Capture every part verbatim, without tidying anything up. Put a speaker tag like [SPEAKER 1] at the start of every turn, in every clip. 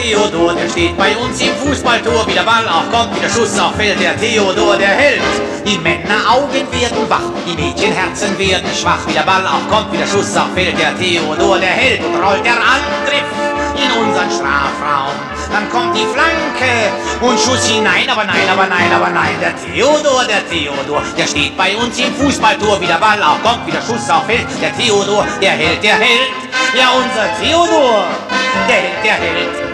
[SPEAKER 1] Theodor, der steht bei uns im Fußballtor. Wie der Ball auch kommt, wie der Schuss auch fällt, der Theodor, der hält. Die Männeraugen werden wach, die Mädchenherzen werden schwach. Wie der Ball auch kommt, wie der Schuss auch fällt, der Theodor, der hält. Und rollt der Angriff in unseren Strafraum. Dann kommt die Flanke und Schuss hinein, aber nein, aber nein, aber nein. Der Theodor, der Theodor, der steht bei uns im Fußballtor. Wie der Ball auch kommt, wie der Schuss auch fällt, der Theodor, der hält, der hält. Ja, unser Theodor, der hält, der hält.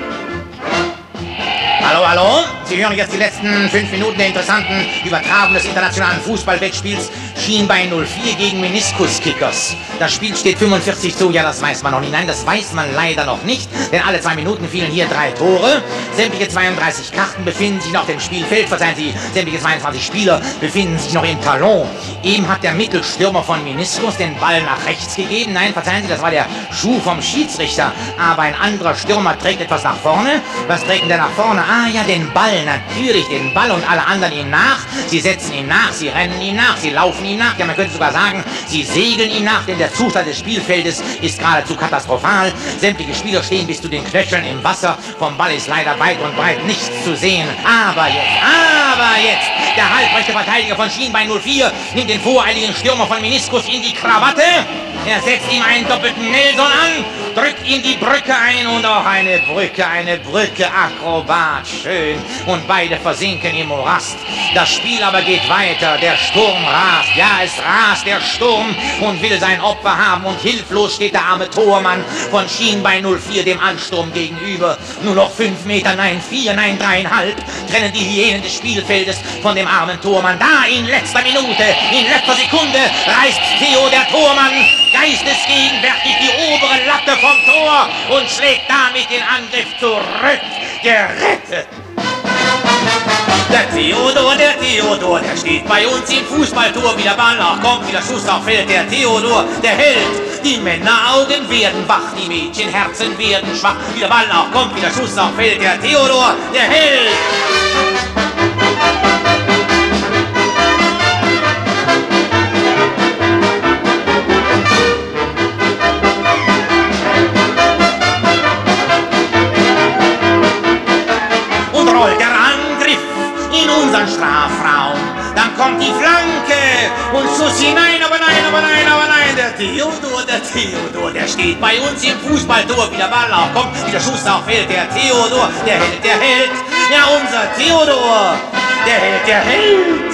[SPEAKER 1] Hallo, hallo. Sie hören jetzt die letzten fünf Minuten der interessanten Übertragung des internationalen Fußballwettspiels Schienbein null vier gegen Meniskuskickers. Das Spiel steht fünfundvierzig zu, ja, das weiß man noch nicht. Nein, das weiß man leider noch nicht, denn alle zwei Minuten fielen hier drei Tore. Sämtliche zweiunddreißig Karten befinden sich noch auf dem Spielfeld. Verzeihen Sie, sämtliche zweiundzwanzig Spieler befinden sich noch im Talon. Eben hat der Mittelstürmer von Meniskus den Ball nach rechts gegeben. Nein, verzeihen Sie, das war der Schuh vom Schiedsrichter. Aber ein anderer Stürmer trägt etwas nach vorne. Was trägt denn der nach vorne? Ah ja, den Ball, natürlich den Ball, und alle anderen ihm nach. Sie setzen ihm nach, sie rennen ihm nach, sie laufen ihm nach. Ja, man könnte sogar sagen, sie segeln ihm nach, denn der Zustand des Spielfeldes ist geradezu katastrophal. Sämtliche Spieler stehen bis zu den Knöcheln im Wasser. Vom Ball ist leider weit und breit nichts zu sehen. Aber jetzt, aber jetzt, der halbrechte Verteidiger von Schienbein null vier nimmt den voreiligen Stürmer von Meniskus in die Krawatte. Er setzt ihm einen doppelten Nelson an, drückt ihm die Brücke ein und auch eine Brücke, eine Brücke, Akrobat, schön. Und beide versinken im Morast. Das Spiel aber geht weiter, der Sturm rast. Ja, es rast der Sturm und will sein Opfer haben. Und hilflos steht der arme Tormann von Schienbein null vier dem Ansturm gegenüber. Nur noch fünf Meter, nein, vier, nein, dreieinhalb trennen die Hyänen des Spielfeldes von dem armen Tormann. Da in letzter Minute, in letzter Sekunde reißt Theo, der Tormann, geistesgegenwärtig die obere Latte vom Tor und schlägt damit den Angriff zurück. Gerettet! Der Theodor, der Theodor, der steht bei uns im Fußballtor. Wie der Ball auch kommt, wie der Schuss auch fällt, der Theodor, der hält. Die Männeraugen werden wach, die Mädchenherzen werden schwach. Wie der Ball auch kommt, wie der Schuss auch fällt, der Theodor, der hält. Unseren Strafraum, dann kommt die Flanke und Schuss hinein, aber nein, aber nein, aber nein, der Theodor, der Theodor, der steht bei uns im Fußballtor, wie der Ball auch kommt, wie der Schuss auch fällt, der Theodor, der hält, der hält, ja, unser Theodor, der hält, der hält.